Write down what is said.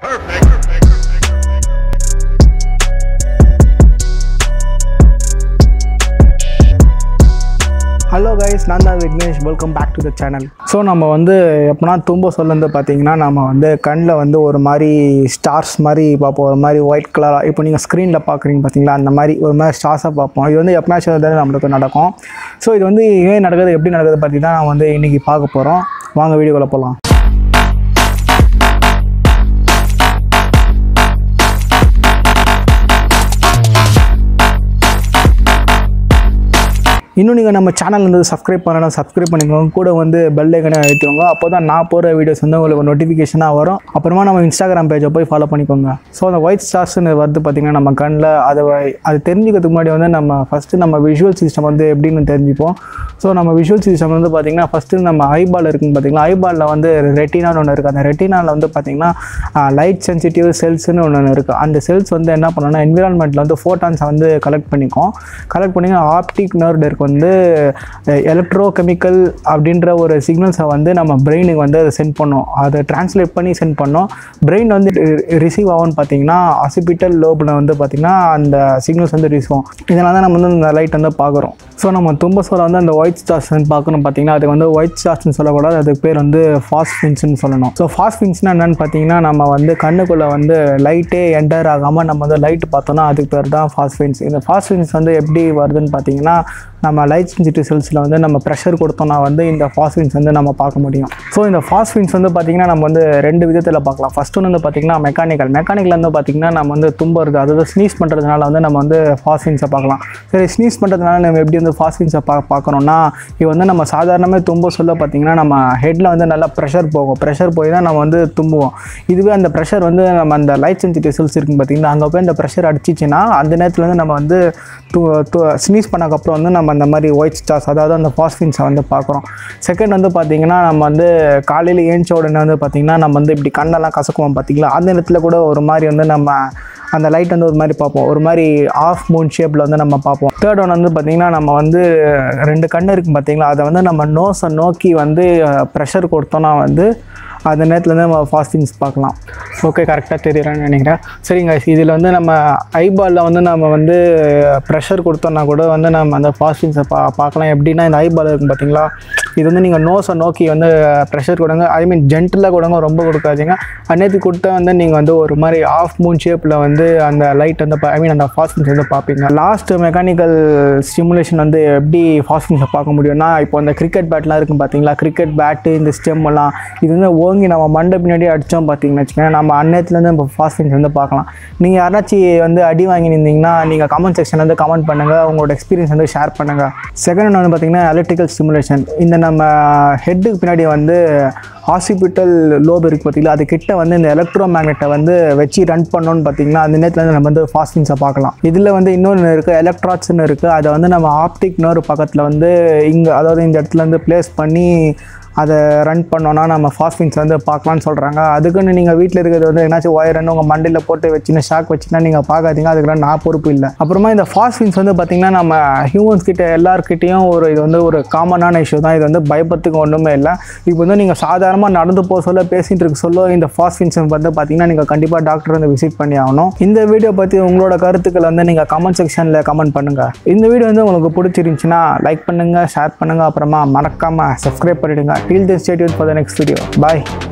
Hello guys, நான் தான் Vignesh. Welcome back to the channel. So நம்ம வந்து எப்போனா தும்ப சொல்ல பார்த்தீங்கன்னா நம்ம வந்து கண்ணில் வந்து ஒரு மாதிரி ஸ்டார்ஸ் மாதிரி பார்ப்போம், ஒரு மாதிரி ஒயிட் கலராக. இப்போ நீங்கள் ஸ்க்ரீனில் பார்க்குறீங்க பார்த்தீங்களா, அந்த மாதிரி ஒரு மாதிரி ஸ்டார்ஸாக பார்ப்போம். இது வந்து எப்பனாச்சும் நம்மளுக்கு நடக்கும். ஸோ இது வந்து ஏன் நடக்குது, எப்படி நடக்குது பார்த்தீங்கன்னா நான் வந்து இன்றைக்கி பார்க்க போகிறோம். வாங்க வீடியோக்குள்ள போகலாம். இன்னும் நீங்கள் நம்ம சேனல் வந்து சப்ஸ்கிரைப் பண்ணலாம், சப்ஸ்கிரைப் பண்ணிக்கோங்க. கூட வந்து பெல் ஐக்கனை அழுத்திடுங்க. அப்போ தான் நான் போகிற வீடியோஸ் வந்து உங்களுக்கு நோட்டிஃபிகேஷனாக வரும். அப்புறமா நம்ம இன்ஸ்டாகிராம் பேஜை போய் ஃபாலோ பண்ணிக்கோங்க. ஸோ அந்த ஒயிட் ஸ்டார்ஸ்ன்னு வருது பார்த்திங்கன்னா நம்ம கண்ணில் அது தெரிஞ்சுக்கிறதுக்கு முன்னாடி வந்து நம்ம ஃபஸ்ட்டு நம்ம விஷுவல் சிஸ்டம் வந்து எப்படின்னு தெரிஞ்சுப்போம். ஸோ நம்ம விஷுவல் சிஸ்டம் வந்து பார்த்திங்கன்னா ஃபஸ்ட்டு நம்ம ஐபால் இருக்குன்னு பார்த்திங்கன்னா ஐபாலில் வந்து ரெட்டினான்னு ஒன்று இருக்குது. அந்த ரெட்டினாவில் வந்து பார்த்திங்கன்னா லைட் சென்சிட்டிவ் செல்ஸ்ன்னு ஒன்று இருக்குது. அந்த செல்ஸ் வந்து என்ன பண்ணோன்னா என்விரான்மெண்ட்டில் வந்து ஃபோட்டான்ஸை வந்து கலெக்ட் பண்ணி ஆப்டிக் நர்வ் இருக்கும் வந்து எலக்ட்ரோகெமிக்கல் அப்படின்ற ஒரு சிக்னல்ஸை வந்து நம்ம பிரெயினுக்கு வந்து அதை சென்ட் பண்ணோம். அதை டிரான்ஸ்லேட் பண்ணி சென்ட் பண்ணோம். பிரெயின் வந்து ரிசீவ் ஆகும்னு பார்த்தீங்கன்னா ஆசிபிட்டல் லோபில் வந்து பார்த்திங்கன்னா அந்த சிக்னல்ஸ் வந்து ரிசீவ் ஆகும். இதனால தான் நம்ம வந்து இந்த லைட் வந்து பார்க்குறோம். ஸோ நம்ம தும்பசோலை வந்து அந்த ஒயிட் ஸ்டார்ஸ்ன்னு பார்க்கணும் பார்த்தீங்கன்னா அதுக்கு வந்து ஒயிட் ஸ்டார்ஸ்ன்னு சொல்லக்கூடாது, அதுக்கு பேர் வந்து ஃபாஸ்ஃபின்ஸ்ன்னு சொல்லணும். ஸோ ஃபாஸ்ஃபின்ஸ்னால் என்னென்னு பார்த்தீங்கன்னா நம்ம வந்து கண்ணுக்குள்ளே வந்து லைட்டே என்டர் ஆகாமல் நம்ம வந்து லைட் பார்த்தோன்னா அதுக்கு பேர் தான் ஃபாஸ்ஃபின்ஸ். இந்த ஃபாஸ்ஃபின்ஸ் வந்து எப்படி வருதுன்னு பார்த்தீங்கன்னா நம்ம லைட் சென்சிட்டிவ் செல்ஸில் வந்து நம்ம ப்ரெஷர் கொடுத்தோம்னா வந்து இந்த ஃபாஸ்ஃபின்ஸ் வந்து நம்ம பார்க்க முடியும். ஸோ இந்த ஃபாஸ்ஃபின்ஸ் வந்து பார்த்திங்கன்னா நம்ம வந்து ரெண்டு விதத்தில் பார்க்கலாம். ஃபஸ்ட் ஒன்று வந்து பார்த்திங்கன்னா மெக்கானிக்கல் வந்து பார்த்திங்கன்னா நம்ம வந்து தும்புறது, அதாவது ஸ்னீஸ் பண்ணுறதுனால வந்து நம்ம வந்து ஃபாஸ்ஃபின்ஸை பார்க்கலாம். சரி, ஸ்னீஸ் பண்ணுறதுனால நம்ம எப்படி வந்து ஃபாஸ்ஃபின்ஸை பார்க்கணுன்னா இது வந்து நம்ம சாதாரணமே தும்ப சொல்ல பார்த்திங்கன்னா நம்ம ஹெட்டில் வந்து நல்லா ப்ரெஷர் போய் தான் நம்ம வந்து தும்புவோம். இதுவே அந்த ப்ரெஷர் வந்து நம்ம அந்த லைட் சென்சிட்டிவ் செல்ஸ் இருக்குன்னு பார்த்திங்கன்னா அங்கே போய் அந்த ப்ரெஷர் அடிச்சிச்சின்னா அந்த நேரத்தில் வந்து நம்ம வந்து ஸ்னீஸ் பண்ணக்கப்புறம் வந்து நம்ம அந்த மாதிரி ஒயிட் ஸ்டார்ஸ் அதாவது அந்த ஃபாஸ்ஃபின்ஸை வந்து பார்க்குறோம். செகண்ட் வந்து பார்த்திங்கன்னா நம்ம வந்து காலையில் ஏஞ்ச உடனே வந்து பார்த்திங்கன்னா நம்ம வந்து இப்படி கண்ணெல்லாம் கசக்குவோம் பார்த்திங்களா, அந்த நேரத்தில் கூட ஒரு மாதிரி வந்து நம்ம அந்த லைட் வந்து ஒரு மாதிரி பார்ப்போம், ஒரு மாதிரி ஆஃப் மூன் ஷேப்பில் வந்து நம்ம பார்ப்போம். தேர்ட் ஒன் வந்து பார்த்திங்கன்னா நம்ம வந்து ரெண்டு கண்ணு இருக்குது பார்த்திங்களா, அதை வந்து நம்ம நோஸை நோக்கி வந்து ப்ரெஷர் கொடுத்தோன்னா வந்து அந்த நேரத்தில் வந்து நம்ம ஃபாஸ்ஃபின்ஸ் பார்க்கலாம். ஓகே, கரெக்டாக தெரியுறான்னு நினைக்கிறேன். சரிங்க, இதில் வந்து நம்ம ஐபாலில் வந்து நம்ம வந்து ப்ரெஷர் கொடுத்தோன்னா கூட வந்து நம்ம அந்த ஃபாஸ்ஃபின்ஸை பார்க்கலாம். எப்படின்னா இந்த ஐபால் இருக்கும் பார்த்தீங்களா, இது வந்து நீங்கள் நோஸை நோக்கி வந்து ப்ரெஷர் கொடுங்க, ஜென்டலாக கொடுங்க, ரொம்ப கொடுக்காதீங்க. அந்நேரத்து கொடுத்தா வந்து நீங்கள் வந்து ஒரு மாதிரி ஆஃப் மூன் ஷேப்பில் வந்து அந்த லைட் வந்து அந்த ஃபாஸ்ஃபின்ஸ் வந்து பார்ப்பீங்க. லாஸ்ட் மெக்கானிக்கல் ஸ்டிமுலேஷன் வந்து எப்படி ஃபாஸ்ஃபின்ஸை பார்க்க முடியும்னா இப்போ அந்த கிரிக்கெட் பேட்லாம் இருக்கும் பார்த்தீங்களா, கிரிக்கெட் பேட்டு இந்த ஸ்டெம் எல்லாம் இது வந்து ஓங்கி நம்ம மண்டை பின்னாடி அடித்தோம் பார்த்தீங்கன்னு வச்சுக்கோங்க, நம்ம அந்நேரத்துலேருந்து நம்ம ஃபாஸ்ஃபின்ஸ் வந்து பார்க்கலாம். நீங்கள் யாராச்சும் வந்து அடி வாங்கி நின்றீங்கன்னா நீங்கள் கமெண்ட் செக்ஷனில் வந்து கமெண்ட் பண்ணுங்கள், உங்களோட எக்ஸ்பீரியன்ஸ் வந்து ஷேர் பண்ணுங்கள். செகண்ட் ஒன்று வந்து பார்த்திங்கன்னா எலக்ட்ரிக்கல் ஸ்டிமுலேஷன். இந்த நம்ம ஹெட்டுக்கு பின்னாடி வந்து ஆசிபிட்டல் லோப் இருக்குது பார்த்திங்களா, அதுக்கிட்ட வந்து இந்த எலக்ட்ரோ மேக்னெட்டை வந்து வச்சு ரன் பண்ணோன்னு பார்த்திங்கன்னா அந்த நேரத்தில் வந்து நம்ம வந்து ஃபாஸ்ஃபின்ஸை பார்க்கலாம். இதில் வந்து இன்னொன்று இருக்குது, எலக்ட்ராட்ஸ்ன்னு இருக்குது. அதை வந்து நம்ம ஆப்டிக் நர்வ் பக்கத்தில் வந்து இங்கே அதாவது இந்த இடத்துல வந்து ப்ளேஸ் பண்ணி அதை ரன் பண்ணோன்னா நம்ம ஃபாஸ்ஃபின்ஸ் வந்து பார்க்கலான்னு சொல்கிறாங்க. அதுக்குன்னு நீங்கள் வீட்டில் இருக்கிறது வந்து என்னாச்சும் ஒயர்ன்னு உங்கள் மண்டியில் போட்டு வச்சுன்னா ஷாக் வச்சுன்னா நீங்கள் பார்க்காதீங்க, அதுக்கெல்லாம் நான் பொறுப்பு இல்லை. அப்புறமா இந்த ஃபாஸ்ஃபின்ஸ் வந்து பார்த்திங்கன்னா நம்ம ஹியூமன்ஸ் கிட்ட எல்லாருக்கிட்டையும் இது வந்து ஒரு காமனான இஷ்யூ தான். இது வந்து பயப்பறதுக்கு ஒன்றுமே இல்லை. இப்போ வந்து நீங்கள் சாதாரணமாக நடந்து போக சொல்ல பேசிகிட்டு இருக்க சொல்ல இந்த ஃபாஸ்ஃபின்ஸ் வந்து பார்த்திங்கன்னா நீங்கள் கண்டிப்பாக டாக்டர் வந்து விசிட் பண்ணி ஆகணும். இந்த வீடியோ பற்றி உங்களோட கருத்துக்களை வந்து நீங்கள் கமெண்ட் செக்ஷனில் கமெண்ட் பண்ணுங்கள். இந்த வீடியோ வந்து உங்களுக்கு பிடிச்சிருந்துச்சின்னா லைக் பண்ணுங்கள், ஷேர் பண்ணுங்கள், அப்புறமா மறக்காமல் சப்ஸ்கிரைப் பண்ணிவிடுங்க. Till then, stay tuned for the next video. Bye.